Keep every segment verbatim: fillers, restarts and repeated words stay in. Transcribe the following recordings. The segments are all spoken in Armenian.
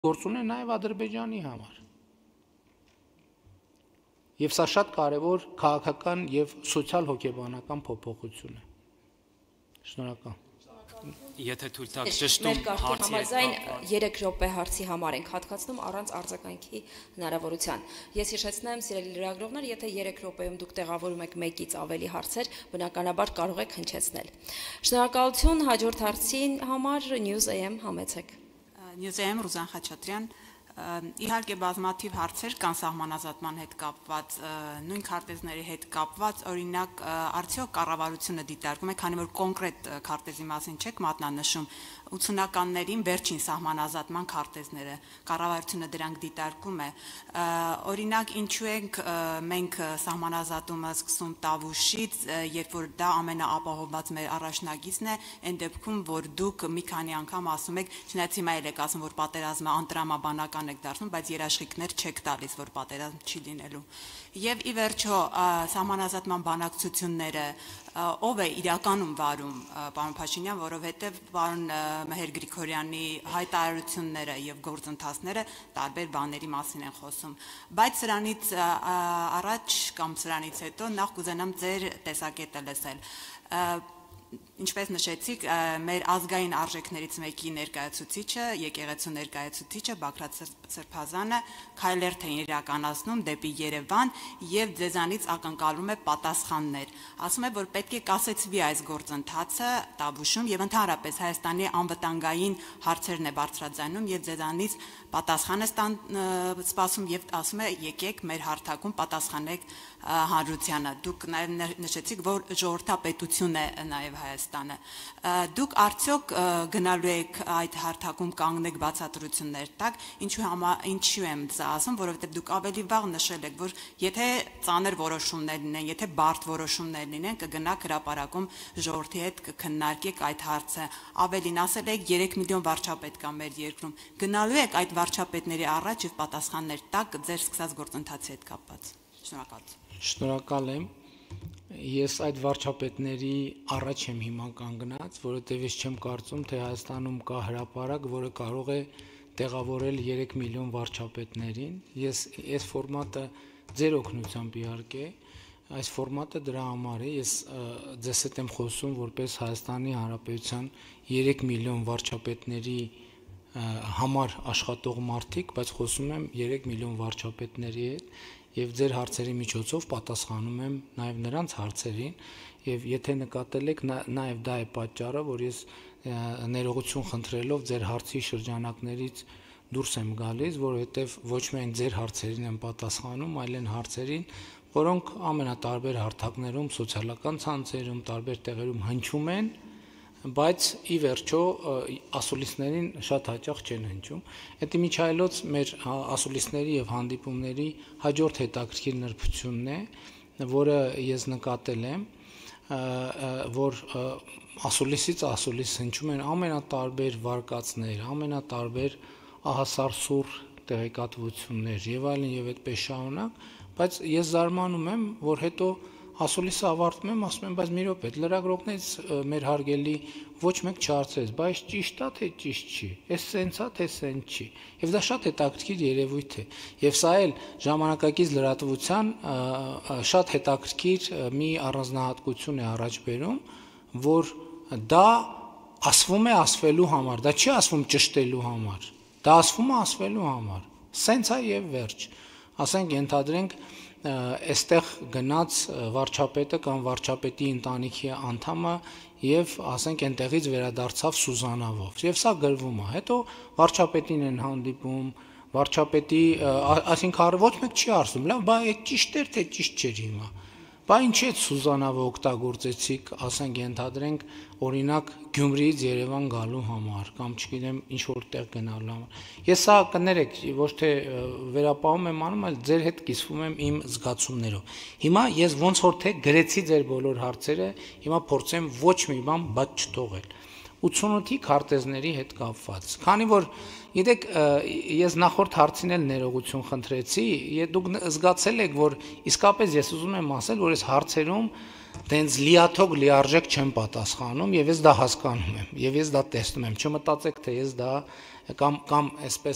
գործուն է նաև Ադրբեջանի համար։ Եվ սա շատ կարևոր քաղաքական եւ սոցիալ հոգեբանական փոփոխություն է։ Շնորհակալ։ Եթե թույլ տաք ճշտում հարցի համաձայն երեք րոպե հարցի համար ենք հատկացնում առանց արձագանքի հնարավորության։ Ես հիշեցնեմ, սիրելի լրագրողներ, եթե երեք րոպեում դուք տեղավորում եք մեկից ավելի հարցեր, բնականաբար կարող եք հնչեցնել։ Շնորհակալություն, հաջորդ հարցի համար News A M համեցեք։ News A M Ռուզան Խաչատրյան, իհարկե բազմաթիվ հարցեր կան սահմանազատման հետ կապված, նույն քարտեզների հետ կապված, օրինակ արդյոք կառավարությունը դիտարկում է, քանի որ կոնկրետ քարտեզի մասին չեք մատնանշում, ութսունականներին վերջին սահմանազատման քարտեզները, կառավարությունը դրանք դիտարկում է, օրինակ ինչու ենք մենք սահմանազատումը սկսում Տավուշից, երբ որ դա ամենաապահովված մեր առաջնագիծն է, այն դեպքում, որ դուք մի քանի անգամ ասում եք, չնայած հիմա էլ եք ասում, որ պատերազմը անտրամաբանական եք դարձնում, բայց երաշխիքներ չեք տալիս, որ պատերազմ չի լինելու։ Եվ ի վերջո սահմանազատման բանակցությունները ով է իրականում վարում, պարոն Փաշինյան, որովհետև պարոն Մեհեր Գրիգորյանի հայտարարությունները եւ գործընթացները տարբեր բաների մասին են խոսում, բայց սրանից առաջ կամ սրանից հետո նախ կուզենամ ձեր տեսակետը լսել։ Ինչպես նշեցիք, մեր ազգային արժեքներից մեկի ներկայացուցիչը, եկեղեցու ներկայացուցիչը Բագրատ Սրբազանը քայլերթ է իրականացնում դեպի Երևան եւ ձեզանից ակնկալում է պատասխաններ։ Ասում է, որ պետք է կասեցվի այս գործընթացը Տավուշում եւ ընդհանրապես Հայաստանի անվտանգային հարցերն է բարձրաձայնում եւ ձեզանից պատասխան է սպասում եւ ասում է եկեք մեր հարթակում պատասխանեք հանրությանը։ Դուք նաեւ նշեցիք, որ ժողովրդապետություն է նաեւ Հայաստանը։ Դուք արդյոք գնալու եք այդ հարթակում կանգնեք բացատրություններ տակ, ինչու համա ինչու եմ դա ասում, որովհետև դուք ավելի վաղ նշել եք, որ եթե ծանր որոշումներ լինեն, եթե բարդ որոշումներ լինեն, կգնաք հրապարակում ժողովրդի հետ կքննարկեք այդ հարցը։ Ավելին ասել եք երեք միլիոն վարչապետ կա մեր երկրում։ Գնալու եք այդ վարչապետների առաջ եւ պատասխաններ տակ ձեր սկսած գործընթացի հետ կապված։ Շնորհակալություն։ Շնորհակալ եմ։ Ես այդ վարչապետների առաջ եմ հիմա կանգնած, որովհետև ես չեմ կարծում, թե Հայաստանում կա հրապարակ, որը կարող է տեղավորել երեք միլիոն վարչապետներին։ Ես այս ֆորմատը ձեր օգնությամբ իհարկե, այս ֆորմատը դրա համար է, ես ձեզ հետ եմ խոսում որպես Հայաստանի Հանրապետության երեք միլիոն վարչապետների համար աշխատող մարդիկ, բայց խոսում եմ երեք միլիոն վարչապետների հետ եւ ձեր հարցերի միջոցով պատասխանում եմ նաեւ նրանց հարցերին եւ եթե նկատել եք նաեւ դա է պատճառը, որ ես ներողություն խնդրելով ձեր հարցի շրջանակներից դուրս եմ գալիս, որովհետեւ ոչ միայն ձեր հարցերին եմ պատասխանում, այլ այն հարցերին, որոնք ամենատարբեր հարթակներում, սոցիալական ցանցերում, տարբեր տեղերում հնչում են, բայց ի վերջո ասուլիսներին շատ հաճախ չեն հնչում։ Դա միջայլոց մեր ասուլիսների եւ հանդիպումների հաջորդ հետաքրքիր նրբությունն է, որը ես նկատել եմ, որ ասուլիսից ասուլիս հնչում են ամենատարբեր վարկածներ, ամենատարբեր ահասարսուռ տեղեկատվություններ եւ այլն եւ այդպես շարունակ, բայց ես զարմանում եմ, որ հետո ասուլիսը ավարտում եմ, ասում եմ, բայց մի րոպե, լրագրողներից մեր հարգելի ոչ մեկ չհարցրեց, բայց ճիշտ է թե ճիշտ չի, էս սենց է թե սենց չի։ Եվ դա շատ հետաքրքիր երևույթ է։ Եվ սա էլ ժամանակակից լրատվության շատ հետաքրքիր մի առանձնահատկություն է առաջ բերում, որ դա ասվում է ասվելու համար, դա չի ասվում ճշտելու համար, դա ասվում է ասվելու համար։ Սենց է եւ վերջ։ Ասենք ենթադրենք այստեղ գնաց վարչապետը կամ վարչապետի ընտանիքի անդամը եւ ասենք այնտեղից վերադարձավ Սուզանավով եւ սա գրվում է, հետո վարչապետին են հանդիպում, վարչապետի, այսինքն ոչ մեկ չի ասում, լավ, բա այդ ճիշտ էր թե ճիշտ չէր հիմա։ Բա ինչի՞ է Սուզանավը օգտագործեցիք, ասենք ենթադրենք օրինակ Գյումրիից Երևան գալու համար կամ չգիտեմ ինչ որտեղ գնալու համար։ Ես սա կներեք, ոչ թե վերապահում եմ անում, այլ ձեր հետ կիսվում եմ իմ զգացումներով։ Հիմա ես ոնց որ թե գրեցի ձեր բոլոր հարցերը, հիմա փորձեմ ոչ մի բան բաց չթողել։ ութսունութի քարտեզների հետ կապված։ Քանի որ գիտեք, ես նախորդ հարցին էլ ներողություն խնդրեցի, դուք զգացել եք, որ իսկապես ես ուզում եմ ասել, որ այս հարցերում տենց լիաթոք լիարժեք չեմ պատասխանում եւ ես դա հասկանում եմ եւ ես դա տեսնում եմ։ Չմտածեք, թե ես դա կամ կամ այսպես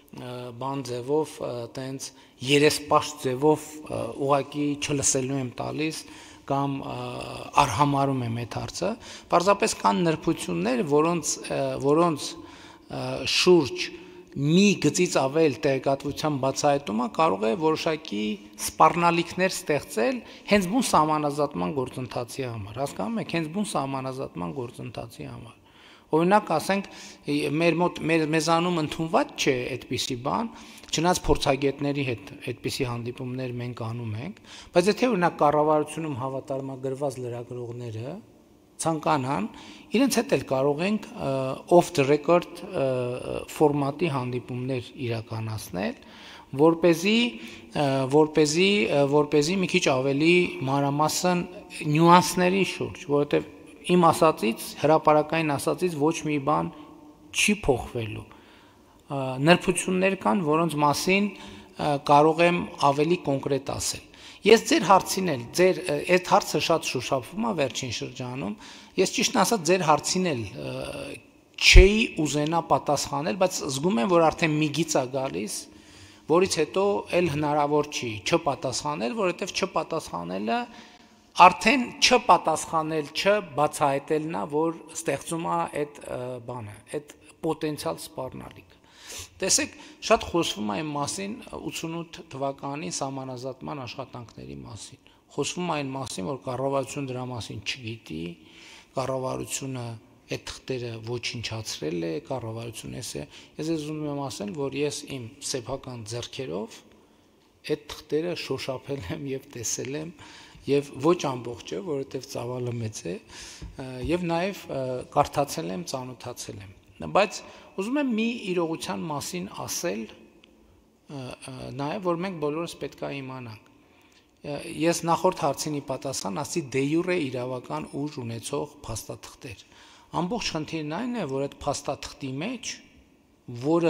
բան ձևով, տենց երեսպաշտ ձևով ուղակի չլսելու եմ տալիս կամ արհամարում եմ այդ հարցը, պարզապես կան նրբություններ, որոնց որոնց շուրջ մի գծից ավել տեղեկատվության բացահայտումը կարող է որոշակի սպառնալիքներ ստեղծել հենց բուն սահմանազատման գործընթացի համար, հասկանում եք, հենց բուն սահմանազատման գործընթացի համար։ Օրինակ, ասենք, մեր մոտ մեզանում ընդունված չէ այդպիսի բան, չնայած փորձագետների հետ այդպիսի հանդիպումներ մենք անում ենք, բայց եթե օրինակ կառավարությունում հավատարմագրված լրագրողները ցանկանան, իրենց հետ էլ կարող ենք off the record ֆորմատի հանդիպումներ իրականացնել, որպեսզի որպեսզի որպեսզի մի քիչ ավելի մանրամասն նյուանսների շուրջ, որովհետև իմ ասածից, հրապարակային ասածից ոչ մի բան չի փոխվելու։ Նրբություններ կան, որոնց մասին կարող եմ ավելի կոնկրետ ասել։ Ես ձեր հարցին էլ, ձեր այդ հարցը շատ շոշափվում է վերջին շրջանում, ես ճիշտն ասած ձեր հարցին էլ չէի ուզենա պատասխանել, բայց զգում եմ, որ արդեն մի գիծ է գալիս, որից հետո էլ հնարավոր չի չպատասխանել, որովհետև չպատասխանելը արդեն չպատասխանել, չբացահայտելն է, որ ստեղծում է այդ բանը, այդ պոտենցիալ սպառնալիք։ Տեսեք, շատ խոսվում է այն մասին ութսունութ թվականի սահմանազատման աշխատանքների մասին։ Խոսվում է այն մասին, որ կառավարությունը դրա մասին չգիտի, կառավարությունը այդ թղթերը ոչնչացրել է, կառավարությունը էս է։ Ես ուզում եմ ասել, որ ես իմ սեփական ձեռքերով այդ թղթերը շոշափել եմ եւ տեսել եմ եւ ոչ ամբողջը, որովհետեւ ծավալը մեծ է, եւ նաեւ կարդացել եմ, ծանոթացել եմ։ Բայց ուզում եմ մի իրողության մասին ասել, նաեւ որ մենք բոլորս պետք է իմանանք։ Ես նախորդ հարցինի պատասխան ասի դե յուրե իրավական ուժ ունեցող փաստաթղթեր։ Ամբողջ խնդիրն այն է, որ այդ փաստաթղթի մեջ, որը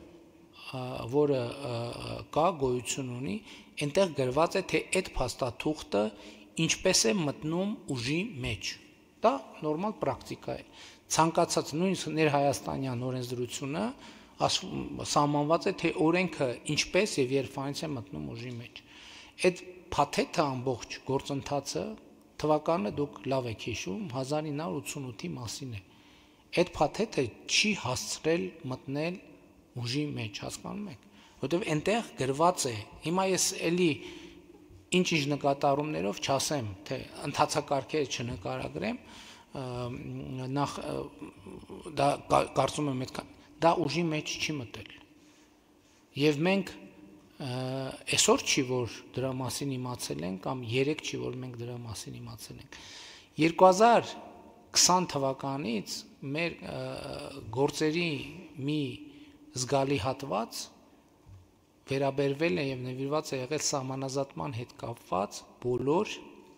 որը կա գոյություն ունի, այնտեղ գրված է, թե այդ փաստաթուղթը ինչպես է մտնում ուժի մեջ։ Դա նորմալ պրակտիկա է։ Ցանկացած նույնիսկ ներհայաստանյան օրենսդրությունը սահմանված է, թե օրենքը ինչպես եւ երբանից է մտնում ուժի մեջ։ Այդ փաթեթը ամբողջ գործընթացը թվականը դուք լավ եք հիշում, հազար ինը հարյուր ութսունութի մասին է։ Այդ փաթեթը չի հասցրել մտնել ուժի մեջ, հասկանում եք, որովհետև այնտեղ գրված է, հիմա ես էլի ինչ-ինչ նկատառումներով չասեմ, թե ընթացակարգերը չնկարագրեմ, նախ դա կարծում եմ այդքան, դա ուժի մեջ չի մտել։ Եվ մենք այսօր չի, որ դրա մասին իմացել ենք, կամ երեք չի, որ մենք դրա մասին իմացել ենք։ երկու հազար քսան թվականից մեր գործերի մի զգալի հատված վերաբերվել է եւ նվիրված է եղել սահմանազատման հետ կապված բոլոր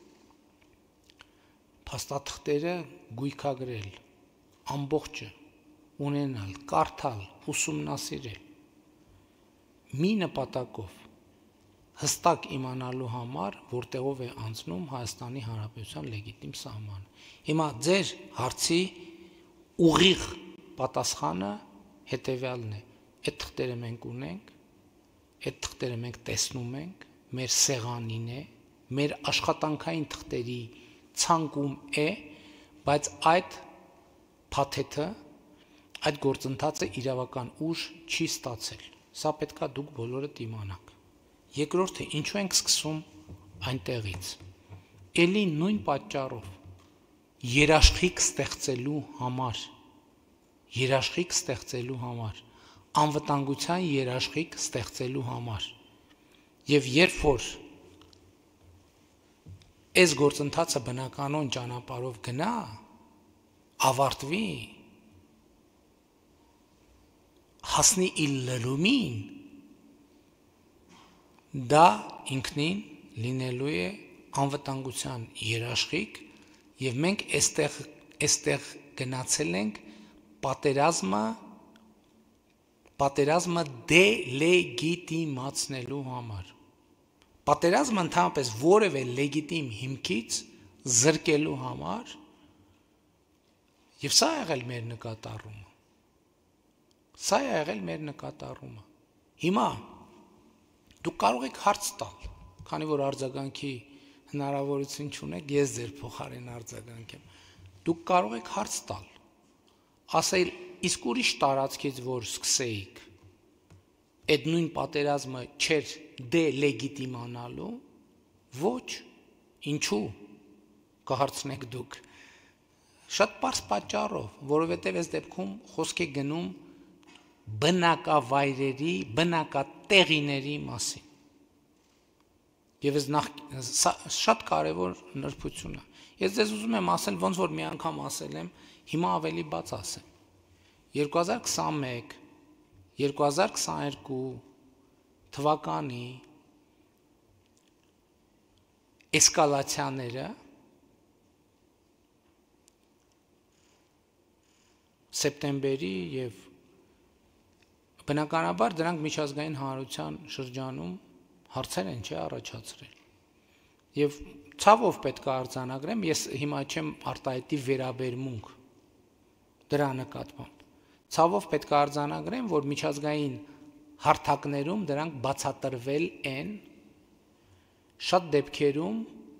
փաստաթղթերը գույքագրել, ամբողջը ունենալ, կարդալ, ուսումնասիրել մի նպատակով հստակ իմանալու համար, որտեղով է անցնում Հայաստանի Հանրապետության լեգիտիմ սահմանը։ Հիմա ձեր հարցի ուղիղ պատասխանը հետևյալն է. այդ թղթերը մենք ունենք, այդ թղթերը մենք տեսնում ենք, մեր սեղանին է, մեր աշխատանքային թղթերի ցանկում է, բայց այդ փաթեթը, այդ գործընթացը իրավական ուժ չի ստացել։ Սա պետքա դուք բոլորդ իմանաք։ Երկրորդը, ինչու ենք սկսում այնտեղից։ Էլի նույն պատճառով երաշխիք ստեղծելու համար, երաշխիք ստեղծելու համար, անվտանգության երաշխիք ստեղծելու համար։ Եվ երբ որ այս գործընթացը բնականon ճանապարհով գնա, ավարտվի, հասնի իր լրումին, դա ինքնին լինելու է անվտանգության երաշխիք եւ մենք այստեղ այստեղ գնացել ենք պատերազմը պատերազմը դելեգիտիմացնելու համար։ Պատերազմը ընդհանրապես որևէ լեգիտիմ հիմքից զրկելու համար եւ սա ա եղել մեր նկատառումը։ Սա ա եղել մեր նկատառումը։ Հիմա դուք կարող եք հարց տալ, քանի որ արձագանքի հնարավորություն չունեք, ես ձեր փոխարեն արձագանքեմ։ Դուք կարող եք հարց տալ, ասել, իսկ ուրիշ տարածքից որ սկսեիք, այդ նույն պատերազմը չէր դե լեգիտիմանալու, ոչ, ինչու, կհարցնեք դուք։ Շատ պարզ պատճառով, որովհետև այս դեպքում խոսք է գնում բնակավայրերի, բնակատեղիների մասին։ Եվ այս նախ շատ կարևոր նրբություն է։ Ես ձեզ ուզում եմ ասել, ոնց որ մի անգամ ասել եմ, հիմա ավելի բաց ասեմ։ երկու հազար քսանմեկ երկու հազար քսաներկու թվականի էսկալացիաները սեպտեմբերի եւ բնականաբար դրանք միջազգային հանրության շրջանում հարցեր են չէ առաջացրել։ Եվ ցավով պետք է արձանագրեմ, ես հիմա չեմ արտահայտի վերաբերմունք դրա նկատմամբ։ Ցավով պետք է արձանագրեմ, որ միջազգային հարթակներում դրանք բացատրվել են շատ դեպքերում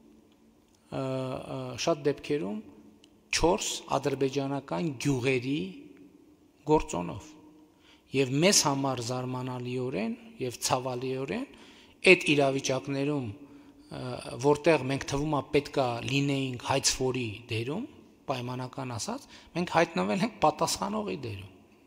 շատ դեպքերում չորս ադրբեջանական գյուղերի գործոնով։ Եվ մեզ համար զարմանալիորեն եւ ցավալիորեն այդ իրավիճակներում, որտեղ մենք թվում է պետքա լինեինք հայցվորի դերում, պայմանական ասած, մենք հայտնվել ենք պատասխանողի դերում։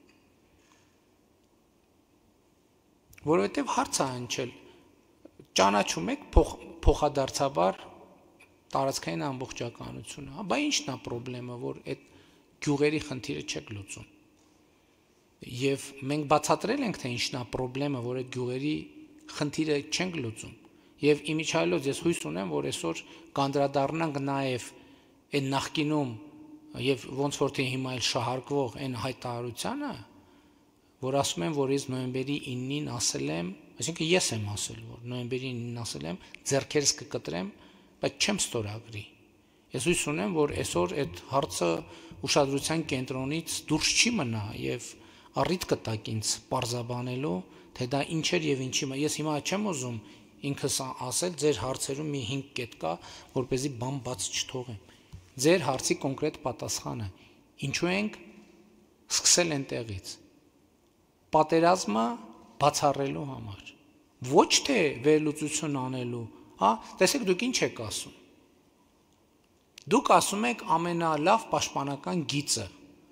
Որովհետև հարց է հնչել, ճանաչում եք փոխադարձաբար տարածքային ամբողջականությունը, բա ի՞նչն է խնդրեմը, որ այդ գյուղերի խնդիրը չեք լուծում։ Եվ մենք բացատրել ենք, թե ինչն է խնդրեմը, որ այդ գյուղերի խնդիրը չենք լուծում։ Եվ իմիջայլոց ես հույս ունեմ, որ այսօր կանդրադառնանք նաև այն նախկինում եւ ոնց որ թե հիմա էլ շահարկվող այն հայտարարությանը, որ ասում եմ, որ ես նոյեմբերի իննին ասել եմ, այսինքն ես եմ ասել, որ նոյեմբերի իննին ասել եմ, ձեռքերս կկտրեմ, բայց չեմ ստորագրի։ Ես հույս ունեմ, որ այսօր այդ հարցը ուշադրության կենտրոնից դուրս չի մնա եւ առիթ կտակ ինձ պարզաբանելու, թե դա ինչ էր եւ ինչի։ Ես հիմա չեմ ուզում ինքս ասել, ձեր հարցերում մի հինգ կետ կա, որպեսզի բան բաց չթողեմ։ Ձեր հարցի կոնկրետ պատասխանը, ինչու ենք սկսել այնտեղից։ Պատերազմը բացառելու համար, ոչ թե վերլուծություն անելու, հա, տեսեք դուք ինչ եք ասում։ Դուք ասում եք ամենալավ պաշտպանական գիծը։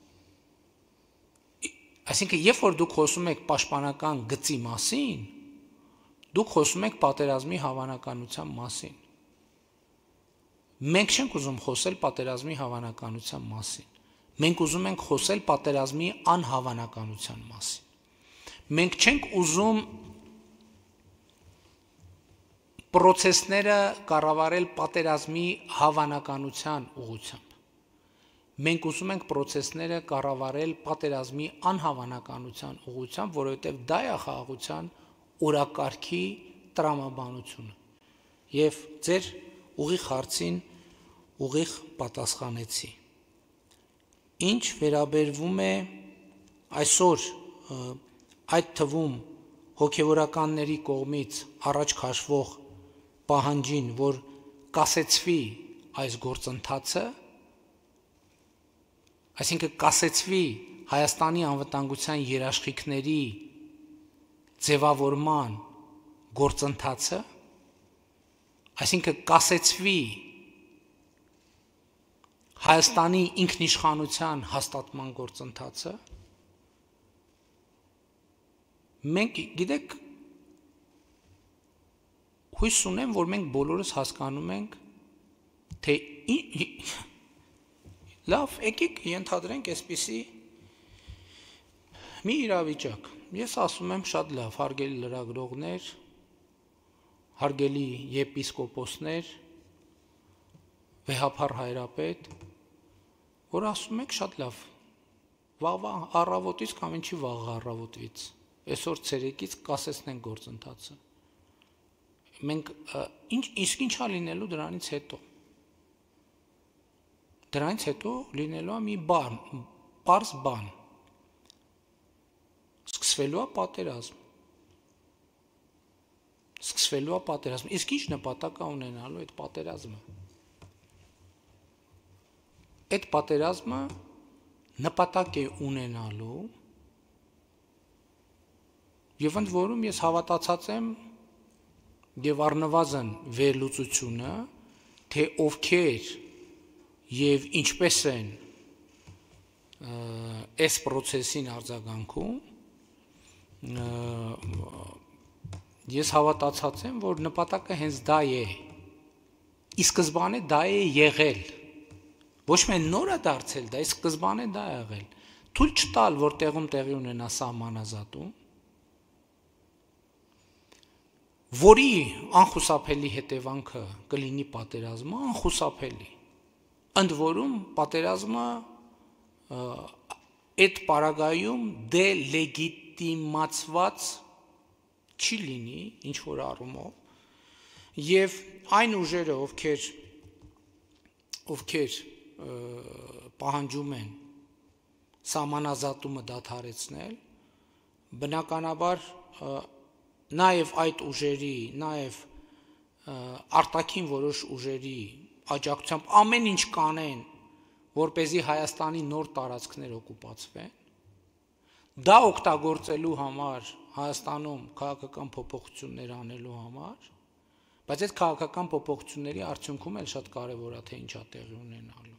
Այսինքն, երբ որ դուք խոսում եք պաշտպանական գծի մասին, դուք խոսում եք պատերազմի հավանականության մասին։ Մենք չենք ուզում խոսել պատերազմի հավանականության մասին։ Մենք ուզում ենք խոսել պատերազմի անհավանականության մասին։ Մենք չենք ուզում պրոցեսները կառավարել պատերազմի հավանականության ուղղությամբ։ Մենք ուզում ենք պրոցեսները կառավարել պատերազմի անհավանականության ուղղությամբ, որովհետև դա է խաղաղության օրակարգի տրամաբանությունը։ Եվ ձեր ուղիղ հարցին ուղիղ պատասխանեցի։ Ինչ վերաբերվում է այսօր այդ թվում հոգևորականների կողմից առաջ քաշվող պահանջին, որ կասեցվի այս գործընթացը, այսինքն կասեցվի Հայաստանի անվտանգության երաշխիքների ձևավորման գործընթացը, այսինքն կասեցվի Հայաստանի ինքնիշխանության հաստատման գործընթացը, մենք գիտեք հույս ունեմ, որ մենք բոլորս հասկանում ենք, թե լավ, եկեք ենթադրենք այսպիսի մի իրավիճակ։ Ես ասում եմ շատ լավ, հարգելի լրագրողներ, հարգելի եպիսկոպոսներ, վեհափառ հայրապետ, որ ասում եք շատ լավ, վաղվա առավոտից կամ ինչի վաղ առավոտից, այսօր ցերեկից կասեցնենք գործընթացը։ Մենք ինչ իսկ ինչա լինելու դրանից հետո։ Դրանից հետո լինելու է մի բան, պարզ բան։ Սկսվելու է պատերազմ։ սկսվելու է պատերազմը։ Իսկ ինչ նպատակ է ունենալու այդ պատերազմը։ Այդ պատերազմը նպատակ է ունենալու եւ ընդ որում ես հավատացած եմ եւ առնվազն վերլուծությունը, թե ովքեր եւ ինչպես են այս process-ին արձագանքում, ես հավատացած եմ, որ նպատակը հենց դա է։ Ի սկզբանե դա է եղել։ Ոչ միայն նոր է դարձել դա, ի սկզբանե դա է եղել։ Թույլ չտալ, որ տեղում տեղի ունենա սահմանազատում, որի անխուսափելի հետևանքը կլինի պատերազմը, անխուսափելի։ Ընդ որում պատերազմը այդ պարագայում դելեգիտիմացված չի լինի ինչ որ առումով եւ այն ուժերը, ովքեր ովքեր պահանջում են սահմանազատումը դադարեցնել, բնականաբար նաեւ այդ ուժերի, նաեւ արտաքին որոշ ուժերի աջակցությամբ ամեն ինչ կանեն, որպեսզի Հայաստանի նոր տարածքներ օկուպացվեն, դա օգտագործելու համար Հայաստանում քաղաքական փոփոխություններ անելու համար, բայց այդ քաղաքական փոփոխությունների արդյունքում էլ շատ կարևոր է թե ինչա տեղի ունենալու։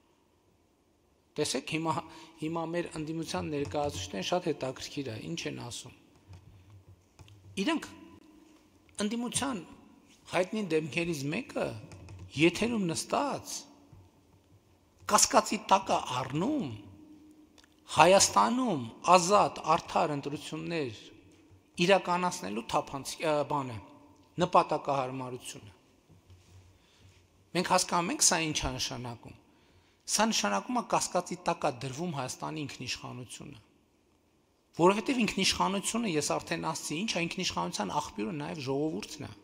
Տեսեք հիմա հիմա մեր ընդդիմության ներկայացուցիչները շատ հետաքրքիր է, ինչ են ասում։ Իրանք ընդդիմության հայտնի դեմքերից մեկը եթերում նստած կասկածի տակ է առնում Հայաստանում ազատ արդար ընտրություններ իրականացնելու թափանցիկ բանը նպատակահարմարությունը։ Մենք հասկանում ենք սա ինչ է նշանակում։ Սա նշանակում է կասկածի տակ է դրվում Հայաստանի ինքնիշխանությունը։ Որովհետև ինքնիշխանությունը, ես արդեն ասացի, ինչ է ինքնիշխանության աղբյուրը նաև ժողովուրդն է։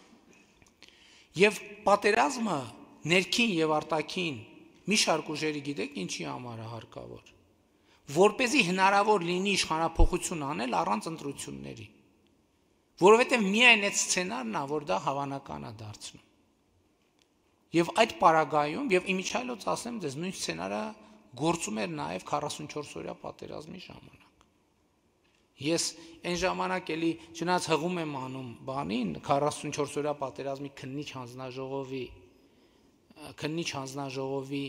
Եվ պատերազմը ներքին եւ արտաքին մի շարք ուժերի գիտեք ինչի համար է հարկավոր։ Որպեսզի հնարավոր լինի իշխանափոխություն անել առանց ընտրությունների։ Որովհետև միայն այդ սցենարն է, որ դա հավանական է դարձնում։ Եւ այդ պարագայում եւ իմիջայլոց ասեմ դες նույն սցենարը գործում էր նաեւ քառասունչորս օրյա պատերազմի ժամանակ։ Ես այն ժամանակ էլի չնայած հղում եմ անում բանին քառասունչորս օրյա պատերազմի քննիչ հանձնաժողովի քննիչ հանձնաժողովի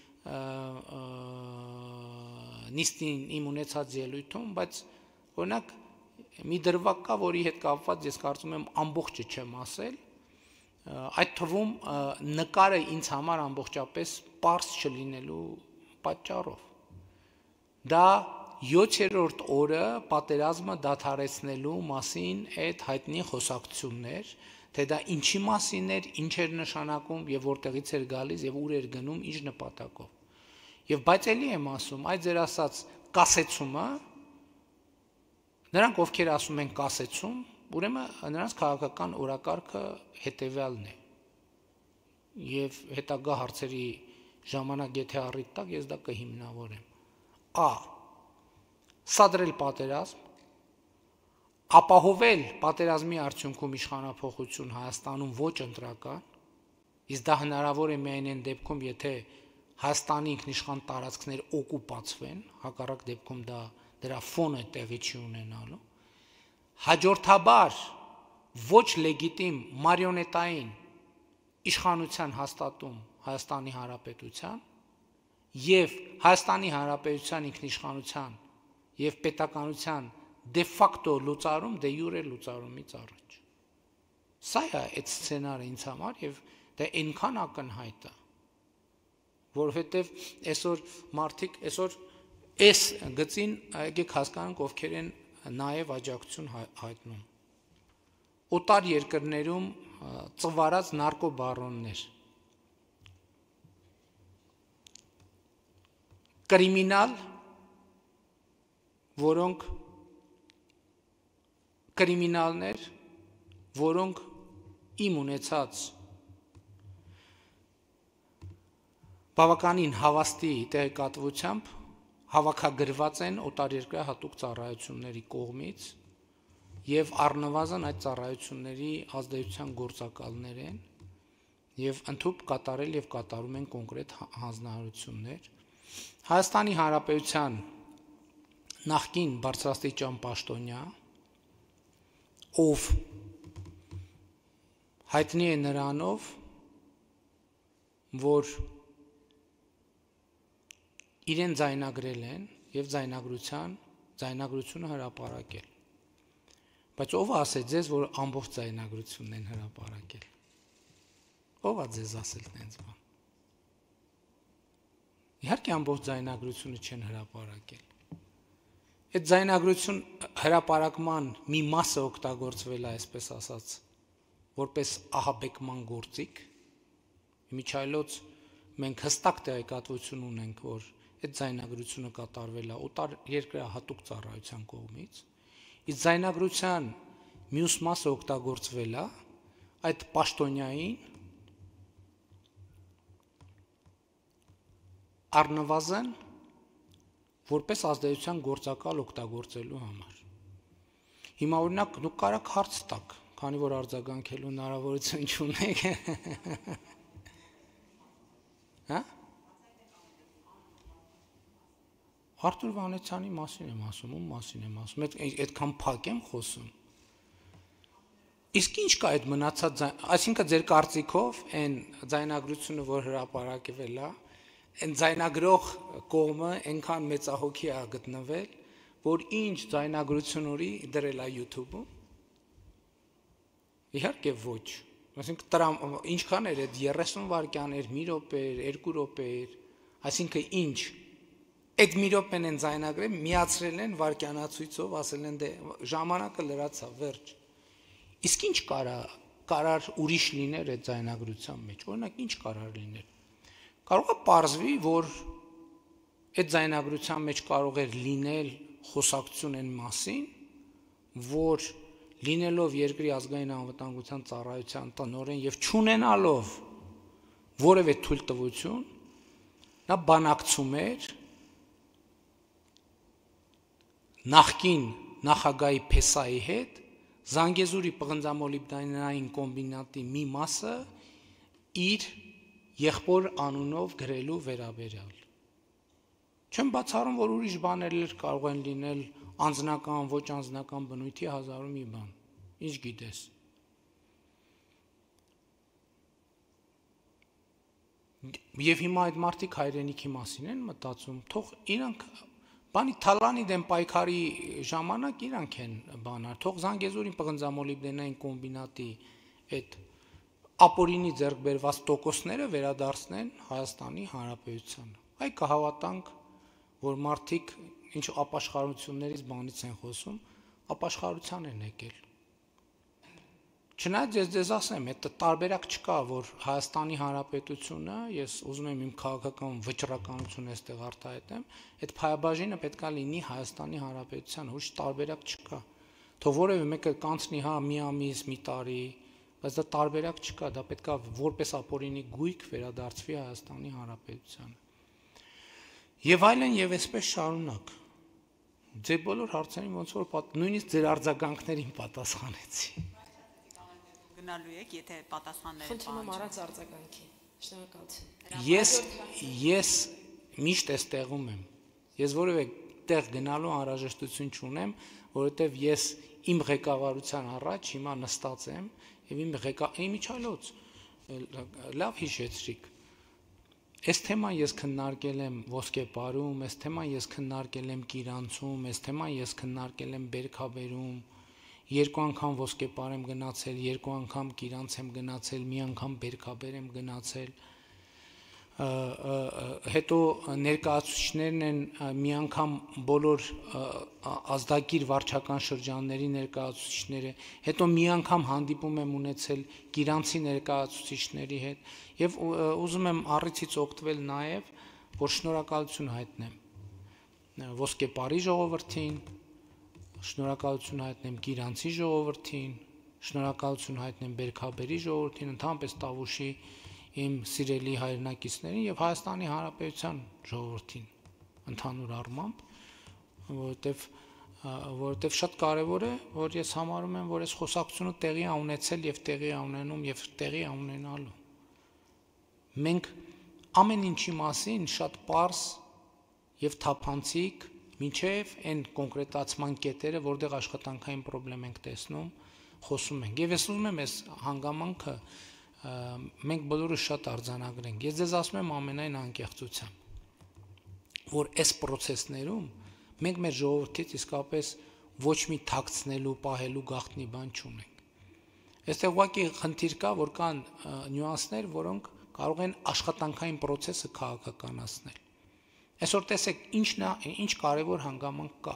նիստին իմ ունեցած ելույթում, բայց օրինակ մի դրվագ կա, որի հետ կապված ես կարծում եմ ամբողջը չեմ ասել, այդ թվում նկարը ինձ համար ամբողջապես պարզ չլինելու պատճառով։ Դա յոթերորդ օրը պատերազմը դադարեցնելու մասին այդ հայտնի խոսակցություններ, թե դա ինչի մասին էր, ինչ էր նշանակում եւ որտեղից էր գալիս եւ ուր էր գնում, ինչ նպատակով։ Եվ բայց էլի եմ ասում, այդ ձեր ասած կասեցումը, նրանք ովքեր ասում են կասեցում, ուրեմն նրանց քաղաքական օրակարգը հետեւյալն է։ Եվ հետագա հարցերի ժամանակ եթե առիթ տակ, ես դա կհիմնավորեմ։ Ա. Սադրել պատերազմ, ապահովել պատերազմի արդյունքում իշխանափոխություն Հայաստանում ոչ ընտրական, իսկ դա հնարավոր է միայն այն դեպքում, եթե Հայաստանի ինքնիշխան տարածքներ օկուպացվեն, հակառակ դեպքում դա դրա ֆոնը տեղի չի ունենալու։ Հաջորդաբար ոչ լեգիտիմ մարիոնետային իշխանության հաստատում Հայաստանի Հանրապետության եւ Հայաստանի Հանրապետության ինքնիշխանության եւ պետականության դե ֆակտո լուծարում, դե յուրե լուծարումից առաջ։ Սա է այդ սցենարը ինձ համար եւ դա այնքան ակնհայտ է, որովհետեւ այսօր մարդիկ այսօր այս գծին եկեք հասկանանք ովքեր են նաեւ աջակցություն հայտնում։ Օտար երկրներում ծվարած նարկոբարոններ, կրիմինալ, որոնք կրիմինալներ, որոնք իմ ունեցած բավականին հավաստի տեղեկատվությամբ հավաքագրված են օտարերկրյա հատուկ ծառայությունների կողմից եւ առնվազն այդ ծառայությունների ազդեցության գործակալներ են եւ ընդհանուր կատարել եւ կատարում են կոնկրետ հանձնարարություններ Հայաստանի Հանրապետության նախկին բարձրաստիճան պաշտոնյա ով հայտնի է նրանով որ իրեն ձայնագրել են եւ ձայնագրության ձայնագրությունը հրապարակել բայց ով ասեց ձեզ որ ամբողջ ձայնագրությունն են հրապարակել ով է ձեզ ասել տենց բան իհարկե ամբողջ ձայնագրությունը չեն հրապարակել այդ ձայնագրություն հրապարակման մի մասը օգտագործվել է այսպես ասած որպես ահաբեկման գործիք Միչայլոց մենք հստակ տեղեկատվություն ունենք որ այդ ձայնագրությունը կատարվել է օտար երկրահատուկ ծառայության կողմից իսկ ձայնագրության մյուս մասը օգտագործվել է այդ պաշտոնյային առնվազն որպես ազդեցության գործակալ օգտագործելու համար հիմա օրինակ դուք կարաք հարց տաք քանի որ արձագանքելու հնարավորություն չունեք հա Արտուր Վանեցյանի մասին եմ ասում, ում մասին եմ ասում, այդքան փակ եմ խոսում։ Իսկ ինչ կա այդ մնացած, այսինքն ձեր կարծիքով այն ձայնագրությունը, որ հրապարակվել է, այն ձայնագրող կողմը այնքան մեծահոգի է գտնվել, որ ինչ ձայնագրություն ունի դրել է YouTube-ում։ Իհարկե ոչ։ Այսինքն ինչքան էր այդ երեսուն վայրկյան էր, մի րոպե էր, երկու րոպե էր, այսինքն ինչ Այդ մի րոպեն են ձայնագրել, միացրել են վայրկյանացույցով, ասել են դե ժամանակը լրացա, վերջ։ Իսկ ինչ կարա կարար ուրիշ լիներ այդ ձայնագրության մեջ, օրինակ ինչ կարար լիներ։ Կարող է պարզվի, որ այդ ձայնագրության մեջ կարող էր լինել խոսակցություն այն մասին, որ լինելով երկրի ազգային անվտանգության ծառայության տնօրեն եւ չունենալով որևէ թույլտվություն, նա բանակցում էր նախկին նախագահի Փեսայի հետ Զանգեզուրի պղնձամոլիբդենային կոմբինատի մի մասը իր եղբոր անունով գրելու վերաբերյալ։ Չեմ բացառում, որ ուրիշ բաներ էլ կարող են լինել անձնական, ոչ անձնական բնույթի հազար ու մի բան։ Ինչ գիտես։ Եվ հիմա այդ մարդիկ հայրենիքի մասին են մտածում, թող իրանք Բանի թալանի դեմ պայքարի ժամանակ իրանք են բանար, թող Զանգեզուրի պղնձամոլիբդենային կոմբինատի այդ ապօրինի ձեռք բերված տոկոսները վերադարձնեն Հայաստանի Հանրապետությանը։ Այ կհավատանք, որ մարդիկ ինչ ապաշխարություններից բանից են խոսում, ապաշխարության են եկել։ Չնայած ես ձեզ ասեմ, այդ տարբերակ չկա, որ Հայաստանի Հանրապետությունը, ես ուզում եմ իմ քաղաքական վճռականությունը այստեղ արտահայտեմ, այդ փայաբաժինը պետքա լինի Հայաստանի Հանրապետության, ոչ տարբերակ չկա։ Թող որևէ մեկը կանցնի հա մի ամիս, մի տարի, բայց դա տարբերակ չկա, դա պետքա որպես ապօրինի գույք վերադարձվի Հայաստանի Հանրապետությանը։ Եվ այլն եւ այսպես շարունակ։ Ձեր բոլոր հարցերին ոնց որ նույնիսկ ձեր արձագանքներին պատասխանեցի։ Գնալու եք, եթե պատասխանները Խնդրում եմ առանց արձագանքի։ Շնորհակալություն։ Ես ես միշտ էստեղում եմ։ Ես որևէ տեղ գնալու անհրաժեշտություն չունեմ, որովհետև ես իմ ղեկավարության առաջ հիմա նստած եմ եւ իմ ղեկա Միչայլոց լավ հիշեցրիք։ Այս թեման ես քննարկել եմ Ոսկեպարում, այս թեման ես քննարկել եմ Կիրանցում, այս թեման ես քննարկել եմ Բերքաբերում, երկու անգամ Ոսկեպար եմ գնացել, երկու անգամ Կիրանց եմ գնացել, մի անգամ Բերքաբեր եմ գնացել, հետո ներկայացուցիչներն են մի անգամ բոլոր ազդագիր վարչական շրջանների ներկայացուցիչները, հետո մի անգամ հանդիպում եմ ունեցել Կիրանցի ներկայացուցիչների հետ եւ ուզում եմ առիթից օգտվել նաեւ, որ շնորհակալություն հայտնեմ Ոսկեպարի ժողովրդին, շնորհակալություն հայտնեմ Կիրանցի ժողովրդին, շնորհակալություն հայտնեմ Բերքաբերի ժողովրդին, ընդհանրապես Տավուշի իմ սիրելի հայրենակիցներին եւ Հայաստանի Հանրապետության ժողովրդին ընդհանուր առմամբ, որովհետեւ որովհետև շատ կարևոր է, որ ես համարում եմ, որ այս խոսակցությունը տեղի է ունեցել եւ տեղի է ունենում եւ տեղի է ունենալու։ Մենք ամեն ինչի մասին շատ պարզ եւ թափանցիկ մինչեւ այն կոնկրետացման կետերը, որտեղ աշխատանքային խնդրեմ ենք տեսնում, խոսում ենք։ Եվ ես ուզում եմ այս հանգամանքը մենք բոլորը շատ արձանագրենք։ Ես ձեզ ասում եմ ամենայն անկեղծությամբ, որ այս process-ներում մենք մեր ժողովրդից իսկապես ոչ մի թաքցնելու, պահելու գաղտնի բան չունենք։ Այստեղ ուղղակի խնդիր կա, որ կան նյուանսներ, որոնք կարող են աշխատանքային process-ը քաղաքականացնել։ Այսօր տեսեք, ինչն է, ինչ կարևոր հանգամանք կա։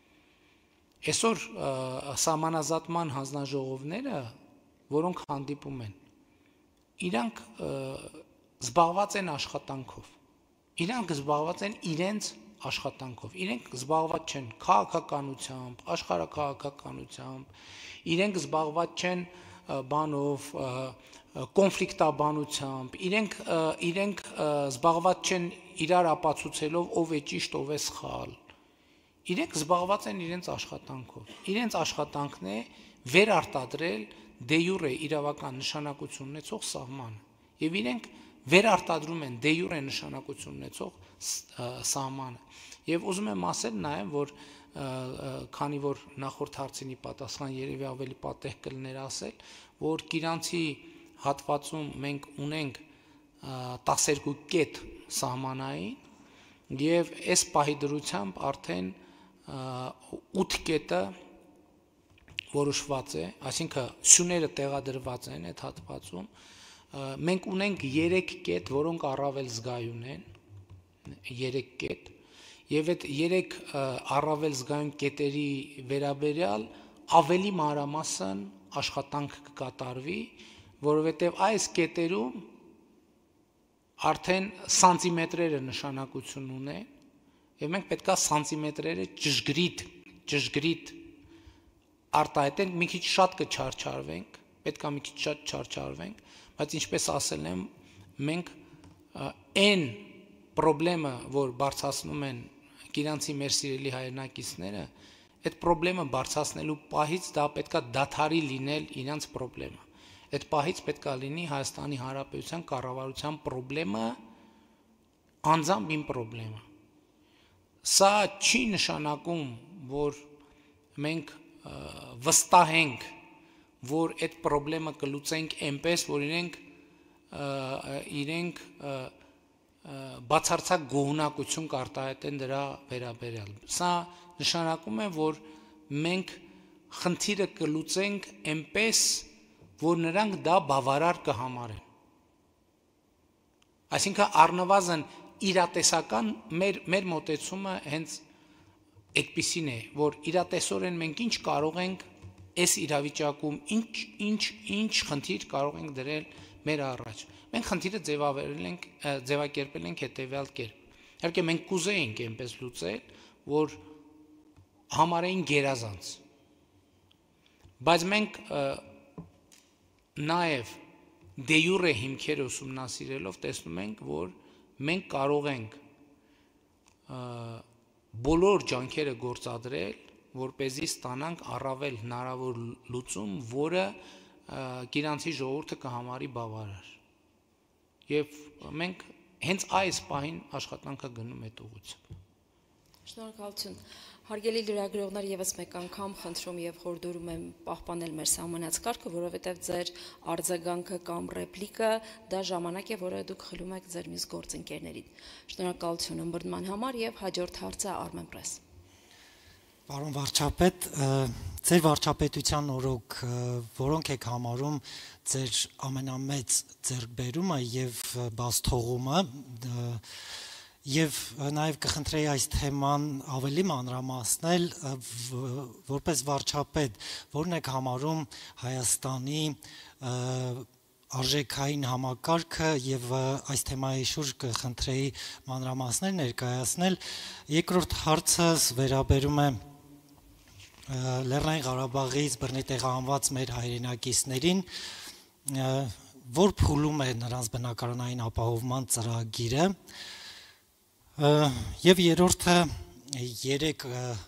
Այսօր սահմանազատման հանձնաժողովները, որոնք հանդիպում են, իրանք զբաղված են աշխատանքով։ Իրանք զբաղված են իրենց աշխատանքով։ Իրենք զբաղված չեն քաղաքականությամբ, աշխարհաքաղաքականությամբ, իրենք զբաղված չեն բանով, կոնֆլիկտաբանությամբ, իրենք իրենք զբաղված չեն իրար ապացուցելով ով է ճիշտ, ով է սխալ։ Իրենք զբաղված են իրենց աշխատանքով։ Իրենց աշխատանքն է վերարտադրել դե յուրե իրավական նշանակություն ունեցող սահմանը։ Եվ իրենք վերարտադրում են դե յուրե նշանակություն ունեցող սահմանը։ Եվ ուզում եմ ասել նաև, որ քանի որ նախորդ հարցինի պատասխան երևի ավելի պատեհ կլներ ասել, որ Գիրանցի հատվածում մենք ունենք տասներկու կետ սահմանային եւ այս պահի դրությամբ արդեն ութ կետը որոշված է, այսինքն սյուները տեղադրված են այդ հատվածում, մենք ունենք երեք կետ, որոնք առավել զգայուն են, երեք կետ, եւ այդ երեք առավել զգայուն կետերի վերաբերյալ ավելի մանրամասն աշխատանք կկատարվի, որովհետեւ այս կետերում արդեն սանտիմետրերը նշանակություն ունեն, եւ մենք պետք է սանտիմետրերը ճշգրիտ, ճշգրիտ արտահայտենք, մի քիչ շատ կչարչարվենք, պետք է մի քիչ շատ չարչարվենք, բայց ինչպես ասել եմ, մենք այն խնդրեմը, որ բարձրացնում են Գիրանցի մեր սիրելի հայրենակիցները, այդ խնդրեմը բարձրացնելու պահից դա պետք է դադարի լինել իրանց խնդրեմը։ Այդ պահից պետք է լինի Հայաստանի Հանրապետության կառավարության խնդրեմը, անձամբ իմ խնդրեմը։ Սա չի նշանակում, որ մենք վստահենք, որ այդ խնդրեմը կլուծենք այնպես, որ իրենք իրենք բացարձակ գոհունակություն կարտահայտեն դրա վերաբերյալ։ Սա նշանակում է, որ մենք խնդիրը կլուծենք այնպես, որ նրանք դա բավարար կհամարեն։ Այսինքն առնվազն իրատեսական մեր մեր մոտեցումը հենց այդպիսին է, որ իրատեսորեն մենք ինչ կարող ենք այս իրավիճակում ինչ ինչ ինչ խնդիր կարող ենք դրել մեր առաջ։ Մենք խնդիրը ձևավորել ենք, ձևակերպել ենք հետևյալ կերպ։ Իհարկե մենք կուզեինք այնպես լուծել, որ համարեին գերազանց։ Բայց մենք նաև դե յուրե հիմքեր ուսումնասիրելով տեսնում ենք, որ մենք կարող ենք բոլոր ջանքերը գործադրել, որպեսզի ստանանք առավել հնարավոր լուծում, որը Գիրանցի ժողովուրդը կհամարի բավարար։ Եվ մենք հենց այս պահին աշխատանքը գնում այդ ուղղությամբ։ Շնորհակալություն։ Հարգելի լրագրողներ, եւս մեկ անգամ խնդրում եւ խորհուրդում եմ պահպանել մեր սահմանած կարգը, որովհետեւ ձեր արձագանքը կամ ռեպլիկը դա ժամանակ է, որը դուք խլում եք ձեր մյուս գործընկերներին։ Շնորհակալություն ըմբռնման համար եւ հաջորդ հարցը Armenpress։ Պարոն վարչապետ, ձեր վարչապետության օրոք որոնք եք համարում ձեր ամենամեծ ձեռքբերումը եւ բացթողումը Եվ նաև կխնդրեի այս թեման ավելի մանրամասնել, որպես վարչապետ, որն եք համարում Հայաստանի արժեքային համակարգը եւ այս թեմայի շուրջ կխնդրեի մանրամասներ ներկայացնել։ Երկրորդ հարցս վերաբերում է Լեռնային Ղարաբաղից բռնի տեղահանված մեր հայրենակիցներին, որ փուլում է նրանց բնակարանային ապահովման ծրագիրը։ Եվ երրորդը երեք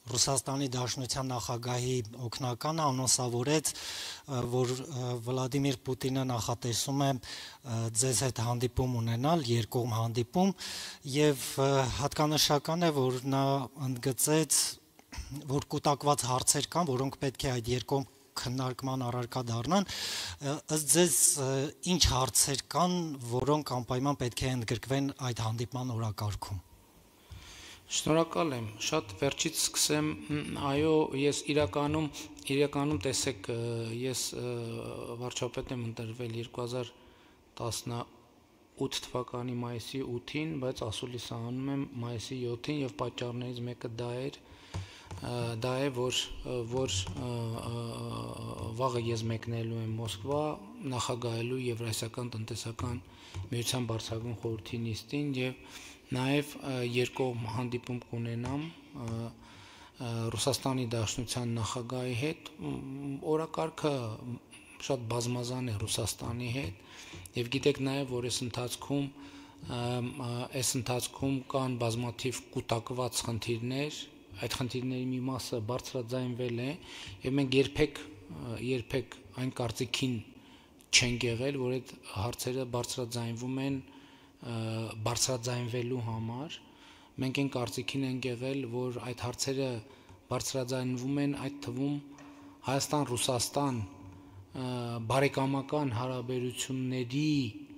Ռուսաստանի Դաշնության նախագահի օգնականը անոնսավորեց, որ Վլադիմիր Պուտինը նախատեսում է ձեզ հետ հանդիպում ունենալ, երկկողմ հանդիպում, եւ հատկանշական է, որ նա ընդգծեց, որ կուտակված հարցեր կան, որոնք պետք է այդ երկկողմ քննարկման առարկա դառնան, ըստ ձեզ ինչ հարցեր կան, որոնք անպայման պետք է ընդգրկվեն այդ հանդիպման օրակարգում։ Շնորհակալ եմ, շատ վերջից սկսեմ, այո, ես իրականում, իրականում տեսեք, ես վարչապետ եմ ընտրվել երկու հազար տասնութ թվականի մայիսի ութին, բայց ասուլիսանում եմ մայիսի յոթին եւ պատճառներից մեկը դա էր, դա է, որ, որ վաղը ես մեկնելու եմ Մոսկվա, նախագահելու Եվրասիական տնտեսական միության բարձրագույն խորհրդի նիստին եւ նաև երկկողմ հանդիպում կունենամ Ռուսաստանի Դաշնության նախագահի հետ, օրակարգը շատ բազմազան է Ռուսաստանի հետ եւ գիտեք նաև, որ այս ընթացքում այս ընթացքում կան բազմաթիվ կուտակված խնդիրներ, այդ խնդիրների մի մասը բարձրաձայնվել է եւ մենք երբեք երբեք այն կարծիքին չենք եղել, որ այդ հարցերը բարձրաձայնվում են բարձրաձայնվելու համար, մենք այն կարծիքին ենք եղել, որ այդ հարցերը բարձրաձայնվում են այդ թվում Հայաստան-Ռուսաստան բարեկամական հարաբերությունների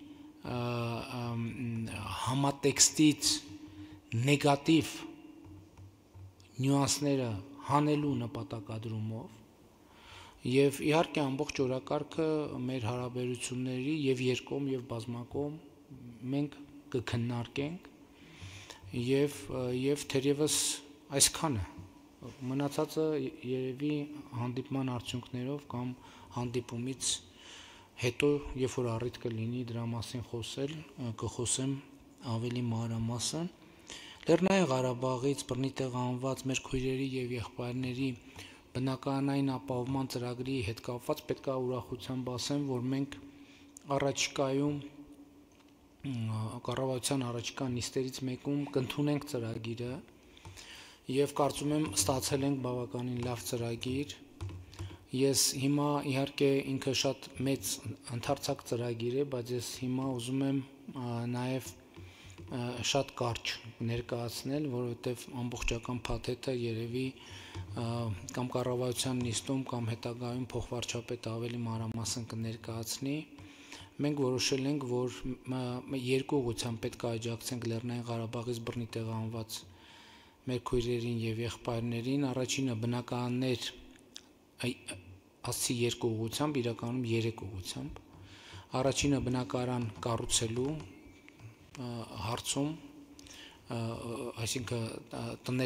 համատեքստից նեգատիվ նյուանսները հանելու նպատակադրումով եւ իհարկե ամբողջ օրակարգը մեր հարաբերությունների եւ երկկողմ եւ բազմակողմ մենք կքննարկենք եւ եւ թերևս այսքանը մնացածը երևի հանդիպման արդյունքներով կամ հանդիպումից հետո երբ որ առիթ կլինի դրա մասին խոսել կխոսեմ ավելի մանրամասն Լեռնային Ղարաբաղից բռնի տեղահանված մեր քույրերի եւ եղբայրների բնակարանային ապահովման ծրագրի հետ կապված պետք է ուրախությամբ ասեմ որ մենք առաջիկայում կառավարության առաջիկա նիստերից մեկում կընդունենք ծրագիրը եւ կարծում եմ ստացել ենք բավականին լավ ծրագիր ես հիմա իհարկե ինքը շատ մեծ ընդարձակ ծրագիր է բայց ես հիմա ուզում եմ նաեւ շատ կարճ ներկայացնել որովհետեւ ամբողջական փաթեթը երևի կամ կառավարության նիստում կամ հետագայում փոխվարչապետը ավելի մանրամասն կներկայացնի Մենք որոշել ենք, որ երկու ուղղությամբ պետք է աջակցենք Լեռնային Ղարաբաղից բռնի տեղահանված մեր քույրերին եւ եղբայրներին, առաջինը բնակարաններ ասի երկու ուղղությամբ, իրականում երեք ուղղությամբ։ Առաջինը բնակարան կառուցելու հարցում, այսինքն տներ